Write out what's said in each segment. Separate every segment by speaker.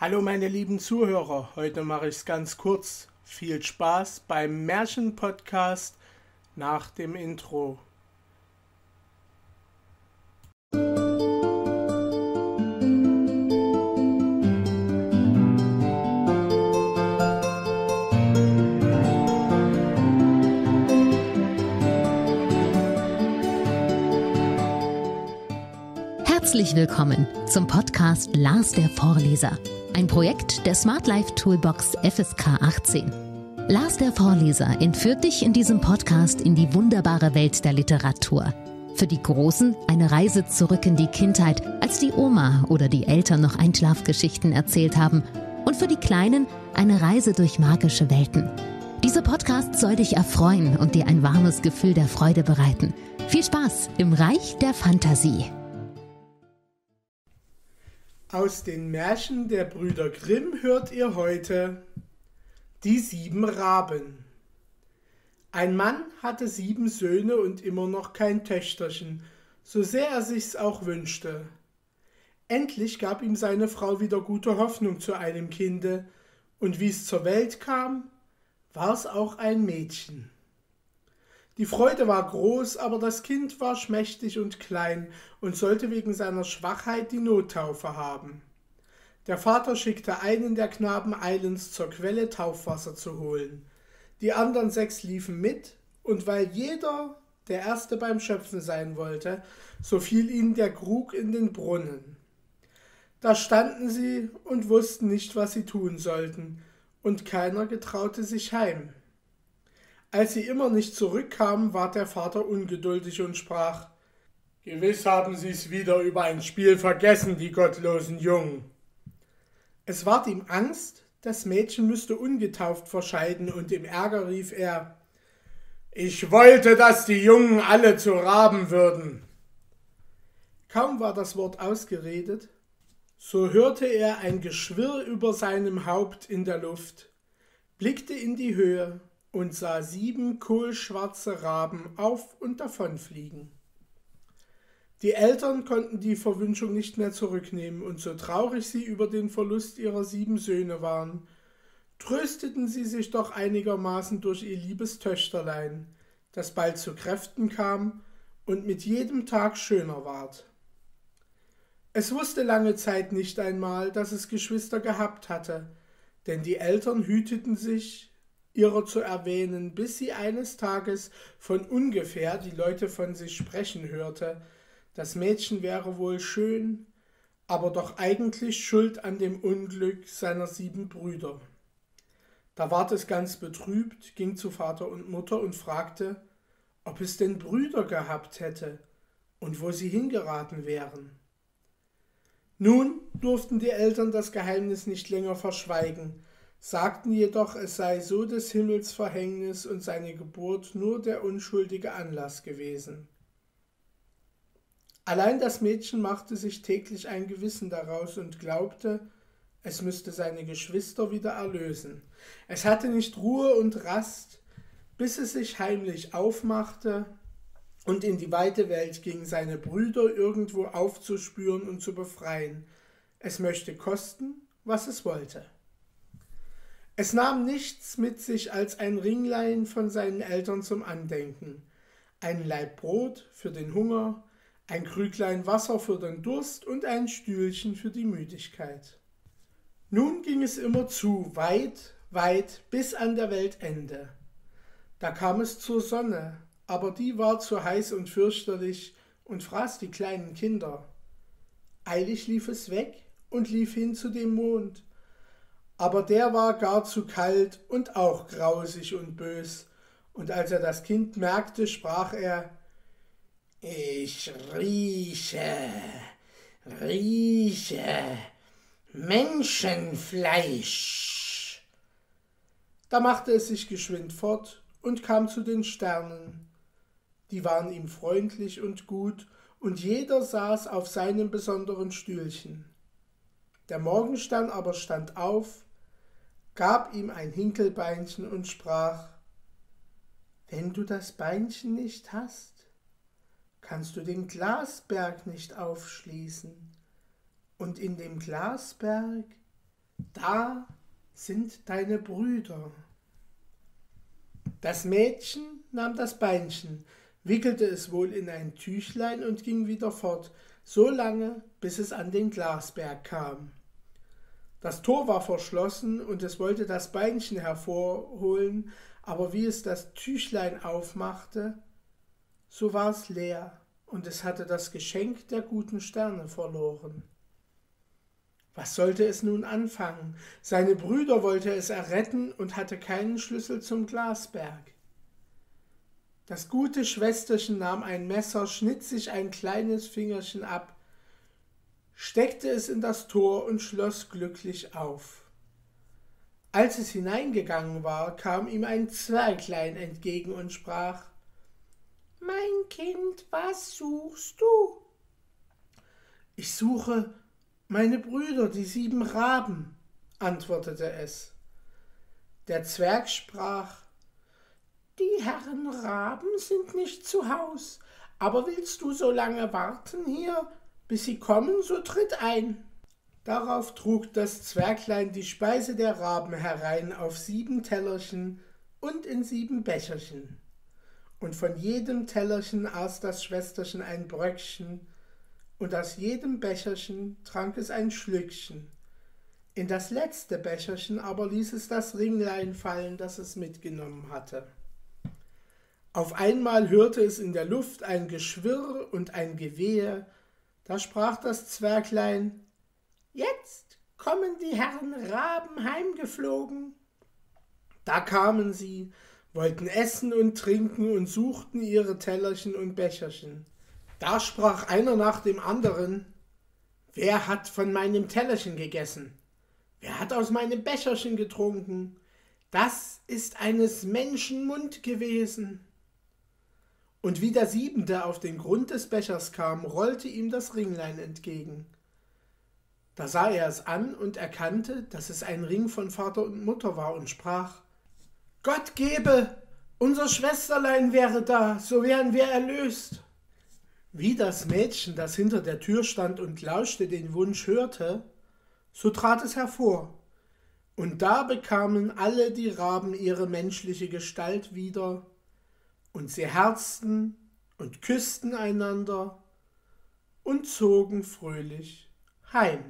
Speaker 1: Hallo meine lieben Zuhörer, heute mache ich es ganz kurz. Viel Spaß beim Märchen-Podcast nach dem Intro.
Speaker 2: Herzlich willkommen zum Podcast Lars der Vorleser, ein Projekt der Smart Life Toolbox FSK 18. Lars der Vorleser entführt dich in diesem Podcast in die wunderbare Welt der Literatur. Für die Großen eine Reise zurück in die Kindheit, als die Oma oder die Eltern noch Einschlafgeschichten erzählt haben. Und für die Kleinen eine Reise durch magische Welten. Dieser Podcast soll dich erfreuen und dir ein warmes Gefühl der Freude bereiten. Viel Spaß im Reich der Fantasie.
Speaker 1: Aus den Märchen der Brüder Grimm hört ihr heute die 7 Raben. Ein Mann hatte 7 Söhne und immer noch kein Töchterchen, so sehr er sich's auch wünschte. Endlich gab ihm seine Frau wieder gute Hoffnung zu einem Kinde, und wie es zur Welt kam, war es auch ein Mädchen. Die Freude war groß, aber das Kind war schmächtig und klein und sollte wegen seiner Schwachheit die Nottaufe haben. Der Vater schickte einen der Knaben eilends zur Quelle Taufwasser zu holen. Die anderen 6 liefen mit, und weil jeder der Erste beim Schöpfen sein wollte, so fiel ihnen der Krug in den Brunnen. Da standen sie und wussten nicht, was sie tun sollten, und keiner getraute sich heim. Als sie immer nicht zurückkamen, ward der Vater ungeduldig und sprach: »Gewiss haben sie's wieder über ein Spiel vergessen, die gottlosen Jungen.« Es ward ihm Angst, das Mädchen müsste ungetauft verscheiden, und im Ärger rief er: »Ich wollte, dass die Jungen alle zu Raben würden.« Kaum war das Wort ausgeredet, so hörte er ein Geschwirr über seinem Haupt in der Luft, blickte in die Höhe und sah 7 kohlschwarze Raben auf und davonfliegen. Die Eltern konnten die Verwünschung nicht mehr zurücknehmen, und so traurig sie über den Verlust ihrer 7 Söhne waren, trösteten sie sich doch einigermaßen durch ihr liebes Töchterlein, das bald zu Kräften kam und mit jedem Tag schöner ward. Es wusste lange Zeit nicht einmal, dass es Geschwister gehabt hatte, denn die Eltern hüteten sich, ihrer zu erwähnen, bis sie eines Tages von ungefähr die Leute von sich sprechen hörte, das Mädchen wäre wohl schön, aber doch eigentlich schuld an dem Unglück seiner 7 Brüder. Da ward es ganz betrübt, ging zu Vater und Mutter und fragte, ob es denn Brüder gehabt hätte und wo sie hingeraten wären. Nun durften die Eltern das Geheimnis nicht länger verschweigen, sagten jedoch, es sei so des Himmels Verhängnis und seine Geburt nur der unschuldige Anlass gewesen. Allein das Mädchen machte sich täglich ein Gewissen daraus und glaubte, es müsste seine Geschwister wieder erlösen. Es hatte nicht Ruhe und Rast, bis es sich heimlich aufmachte und in die weite Welt ging, seine Brüder irgendwo aufzuspüren und zu befreien. Es möchte kosten, was es wollte. Es nahm nichts mit sich als ein Ringlein von seinen Eltern zum Andenken, ein Laib Brot für den Hunger, ein Krüglein Wasser für den Durst und ein Stühlchen für die Müdigkeit. Nun ging es immer zu, weit, weit, bis an der Weltende. Da kam es zur Sonne, aber die war zu heiß und fürchterlich und fraß die kleinen Kinder. Eilig lief es weg und lief hin zu dem Mond, aber der war gar zu kalt und auch grausig und bös, und als er das Kind merkte, sprach er: »Ich rieche Menschenfleisch.« Da machte es sich geschwind fort und kam zu den Sternen. Die waren ihm freundlich und gut, und jeder saß auf seinem besonderen Stühlchen. Der Morgenstern aber stand auf, gab ihm ein Hinkelbeinchen und sprach: »Wenn du das Beinchen nicht hast, kannst du den Glasberg nicht aufschließen, und in dem Glasberg Da sind deine Brüder. Das Mädchen nahm das Beinchen, wickelte es wohl in ein Tüchlein und ging wieder fort, so lange, bis es an den Glasberg kam. Das Tor war verschlossen und es wollte das Beinchen hervorholen, aber wie es das Tüchlein aufmachte, so war es leer und es hatte das Geschenk der guten Sterne verloren. Was sollte es nun anfangen? Seine Brüder wollte es erretten und hatte keinen Schlüssel zum Glasberg. Das gute Schwesterchen nahm ein Messer, schnitt sich ein kleines Fingerchen ab, steckte es in das Tor und schloss glücklich auf. Als es hineingegangen war, kam ihm ein Zwerglein entgegen und sprach: »Mein Kind, was suchst du?« »Ich suche meine Brüder, die 7 Raben«, antwortete es. Der Zwerg sprach: »Die Herren Raben sind nicht zu Haus, aber willst du so lange warten hier, bis sie kommen, so tritt ein.« Darauf trug das Zwerglein die Speise der Raben herein auf 7 Tellerchen und in 7 Becherchen. Und von jedem Tellerchen aß das Schwesterchen ein Bröckchen, und aus jedem Becherchen trank es ein Schlückchen. In das letzte Becherchen aber ließ es das Ringlein fallen, das es mitgenommen hatte. Auf einmal hörte es in der Luft ein Geschwirr und ein Gewehe. Da sprach das Zwerglein: »Jetzt kommen die Herren Raben heimgeflogen.« Da kamen sie, wollten essen und trinken und suchten ihre Tellerchen und Becherchen. Da sprach einer nach dem anderen: »Wer hat von meinem Tellerchen gegessen? Wer hat aus meinem Becherchen getrunken? Das ist eines Menschen Mund gewesen.« Und wie der 7. auf den Grund des Bechers kam, rollte ihm das Ringlein entgegen. Da sah er es an und erkannte, dass es ein Ring von Vater und Mutter war und sprach: »Gott gebe, unser Schwesterlein wäre da, so wären wir erlöst.« Wie das Mädchen, das hinter der Tür stand und lauschte, den Wunsch hörte, so trat es hervor, und da bekamen alle die Raben ihre menschliche Gestalt wieder, und sie herzten und küssten einander und zogen fröhlich heim.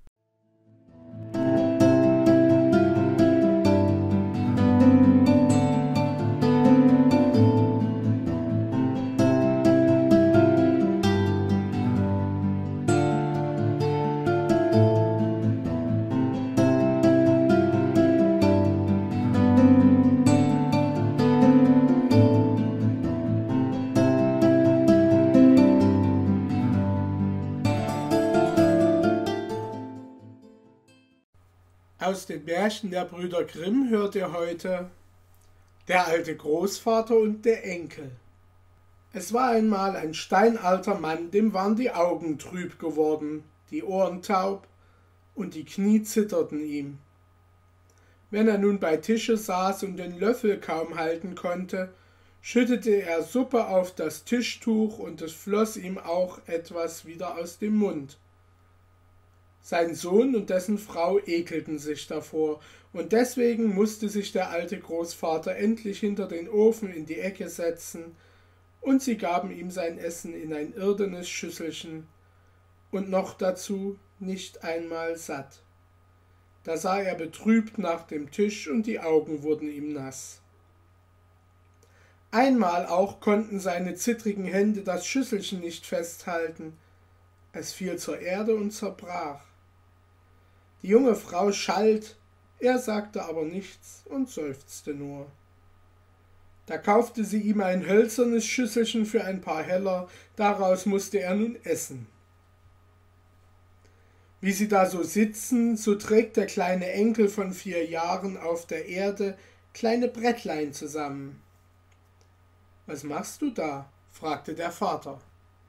Speaker 1: Aus den Märchen der Brüder Grimm hört ihr heute Der alte Großvater und der Enkel. Es war einmal ein steinalter Mann, dem waren die Augen trüb geworden, die Ohren taub und die Knie zitterten ihm. Wenn er nun bei Tische saß und den Löffel kaum halten konnte, schüttete er Suppe auf das Tischtuch und es floss ihm auch etwas wieder aus dem Mund. Sein Sohn und dessen Frau ekelten sich davor, und deswegen musste sich der alte Großvater endlich hinter den Ofen in die Ecke setzen, und sie gaben ihm sein Essen in ein irdenes Schüsselchen und noch dazu nicht einmal satt. Da sah er betrübt nach dem Tisch und die Augen wurden ihm nass. Einmal auch konnten seine zittrigen Hände das Schüsselchen nicht festhalten. Es fiel zur Erde und zerbrach. Die junge Frau schalt, er sagte aber nichts und seufzte nur. Da kaufte sie ihm ein hölzernes Schüsselchen für ein paar Heller, daraus musste er nun essen. Wie sie da so sitzen, so trägt der kleine Enkel von 4 Jahren auf der Erde kleine Brettlein zusammen. »Was machst du da?« fragte der Vater.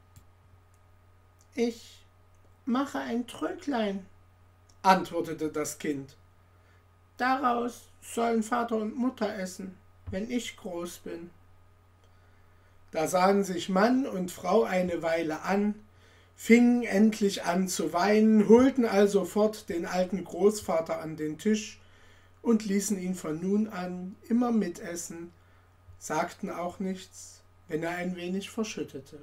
Speaker 1: »Ich mache ein Tröglein«, antwortete das Kind. »Daraus sollen Vater und Mutter essen, wenn ich groß bin.« Da sahen sich Mann und Frau eine Weile an, fingen endlich an zu weinen, holten also sofort den alten Großvater an den Tisch und ließen ihn von nun an immer mitessen, sagten auch nichts, wenn er ein wenig verschüttete.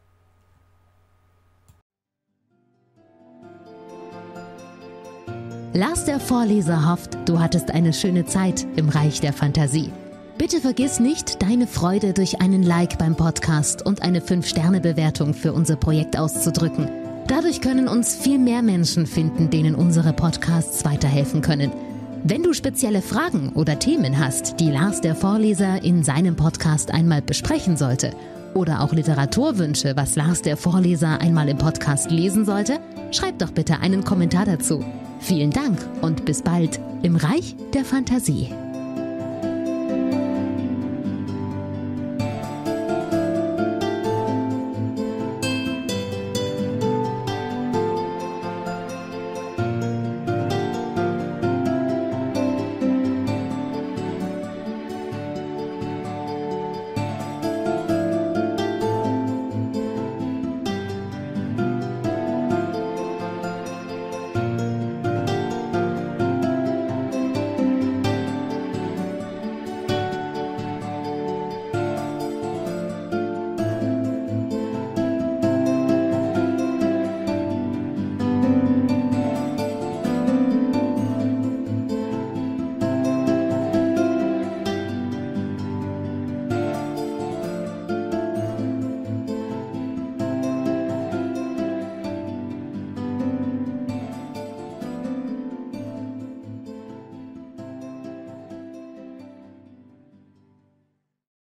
Speaker 2: Lars der Vorleser hofft, du hattest eine schöne Zeit im Reich der Fantasie. Bitte vergiss nicht, deine Freude durch einen Like beim Podcast und eine 5-Sterne-Bewertung für unser Projekt auszudrücken. Dadurch können uns viel mehr Menschen finden, denen unsere Podcasts weiterhelfen können. Wenn du spezielle Fragen oder Themen hast, die Lars der Vorleser in seinem Podcast einmal besprechen sollte, oder auch Literaturwünsche, was Lars der Vorleser einmal im Podcast lesen sollte, schreib doch bitte einen Kommentar dazu. Vielen Dank und bis bald im Reich der Fantasie.